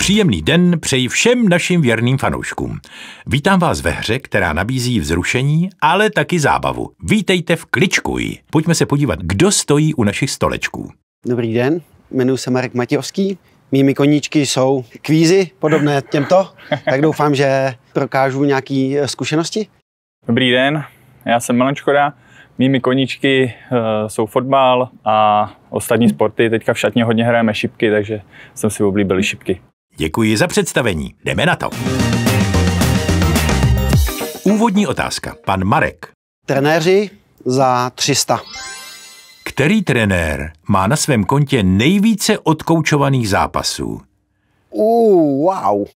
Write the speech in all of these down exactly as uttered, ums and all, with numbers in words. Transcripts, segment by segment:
Příjemný den přeji všem našim věrným fanouškům. Vítám vás ve hře, která nabízí vzrušení, ale taky zábavu. Vítejte v Kličkuj. Pojďme se podívat, kdo stojí u našich stolečků. Dobrý den, jmenuji se Marek Matějovský. Mými koníčky jsou kvízy podobné těmto, tak doufám, že prokážu nějaké zkušenosti. Dobrý den, já jsem Milan Škoda. Mými koníčky uh, jsou fotbal a ostatní sporty. Teďka v šatně hodně hrajeme šipky, takže jsem si oblíbil šipky. Děkuji za představení. Jdeme na to. Úvodní otázka. Pan Marek. Trenéři za tři sta. Který trenér má na svém kontě nejvíce odkoučovaných zápasů? Uh, wow.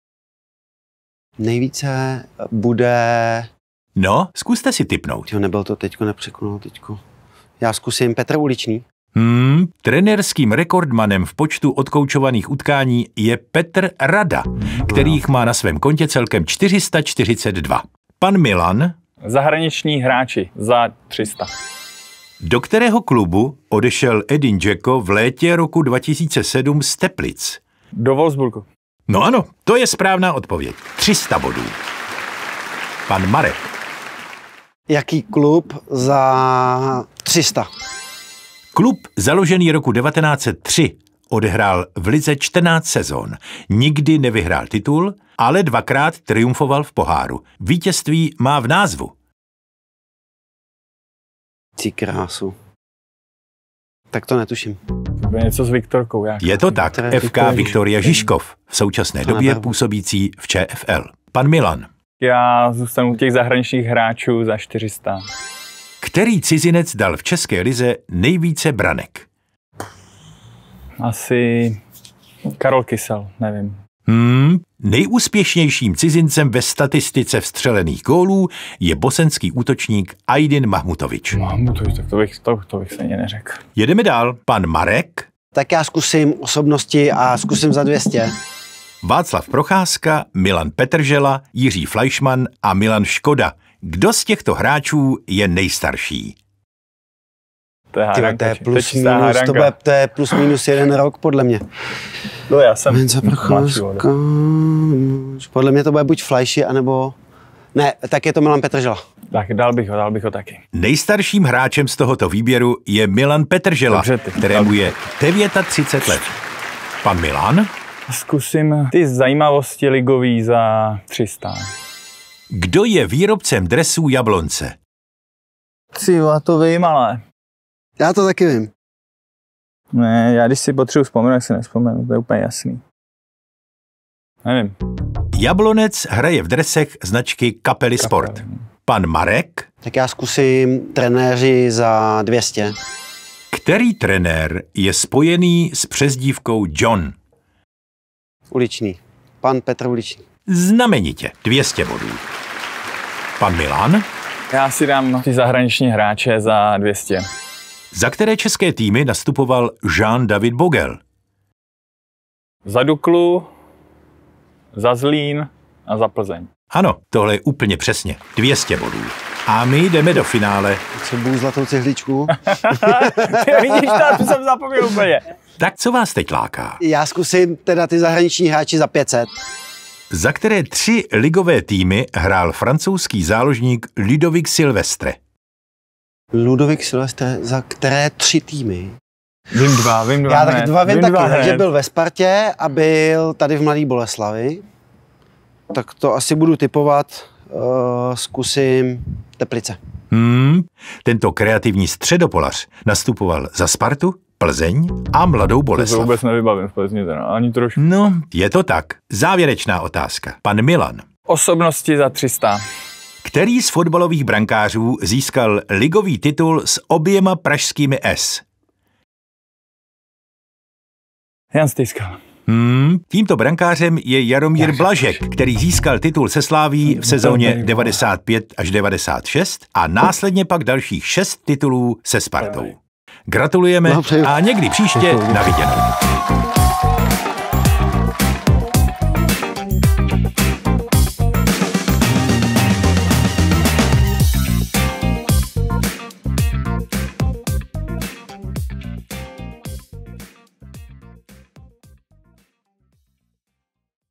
Nejvíce bude... No, zkuste si tipnout. Jo, nebyl to teďko, nepřekonal teďko. Já zkusím Petr Uličný. Hmm, trenérským rekordmanem v počtu odkoučovaných utkání je Petr Rada, kterých má na svém kontě celkem čtyři sta čtyřicet dva. Pan Milan. Zahraniční hráči za tři sta. Do kterého klubu odešel Edin Dzeko v létě roku dva tisíce sedm z Teplic? Do Wolfsburgu. No ano, to je správná odpověď. tři sta bodů. Pan Marek. Jaký klub za tři sta? Klub založený roku devatenáct set tři odehrál v lize čtrnáct sezon. Nikdy nevyhrál titul, ale dvakrát triumfoval v poháru. Vítězství má v názvu. Ty krásu. Tak to netuším. To je něco s Viktorkou. Jak? Je to tak. F K Viktoria Žižkov, v současné době působící v Č F L. Pan Milan. Já zůstanu u těch zahraničních hráčů za čtyři sta. Který cizinec dal v české lize nejvíce branek? Asi Karol Kysel, nevím. Hmm, nejúspěšnějším cizincem ve statistice vstřelených gólů je bosenský útočník Aydin Mahmutovič. Mahmutovič, tak to bych, to, to bych se ani neřekl. Jedeme dál. Pan Marek. Tak já zkusím osobnosti a zkusím za dvě stě. Václav Procházka, Milan Petržela, Jiří Fleischmann a Milan Škoda. Kdo z těchto hráčů je nejstarší? To je, Tyhle, to je plus minus, to, bude, to je plus minus jeden rok, podle mě. No já jsem... Mince Procházka... Podle mě to bude buď Fleiši, anebo... Ne, tak je to Milan Petržela. Tak dal bych ho, dal bych ho taky. Nejstarším hráčem z tohoto výběru je Milan Petržela, Dobře, ty, kterému je třicet devět let. Pan Milan? Zkusím ty zajímavosti ligový za tři sta. Kdo je výrobcem dresů Jablonce? Tyva, to vím, ale... Já to taky vím. Ne, já když si potřebuji vzpomenout, tak si nespomenu, to je úplně jasný. Nevím. Jablonec hraje v dresech značky Kapely Sport. Kapel. Pan Marek? Tak já zkusím trenéři za dvě stě. Který trenér je spojený s přezdívkou John? Uličný. Pan Petr Uličný. Znamenitě. dvě stě bodů. Pan Milan? Já si dám ty zahraniční hráče za dvě stě. Za které české týmy nastupoval Jean-David Bogel? Za Duklu, za Zlín a za Plzeň. Ano, tohle je úplně přesně. dvě stě bodů. A my jdeme do finále. Potřebuju zlatou cihličku. Vidíš, to jsem zapomněl úplně. Tak co vás teď láká? Já zkusím teda ty zahraniční hráči za pět set. Za které tři ligové týmy hrál francouzský záložník Ludovic Silvestre? Ludovic Silvestre, za které tři týmy? Vím dva, vím dva. Já tak dva vím, vím taky, dva takže byl ve Spartě a byl tady v Mladé Boleslavi. Tak to asi budu typovat, uh, zkusím Teplice. Hmm, tento kreativní středopolař nastupoval za Spartu, Plzeň a Mladou Boleslav. To vůbec nevybavím v Plzni, teda, ani trošku. No, je to tak. Závěrečná otázka. Pan Milan. Osobnosti za tři sta. Který z fotbalových brankářů získal ligový titul s oběma pražskými S? Jan Stejskal. Hmm, tímto brankářem je Jaromír Blažek, který získal titul se Sláví v sezóně devadesát pět až devadesát šest a následně pak dalších šest titulů se Spartou. Gratulujeme a někdy příště na viděnou.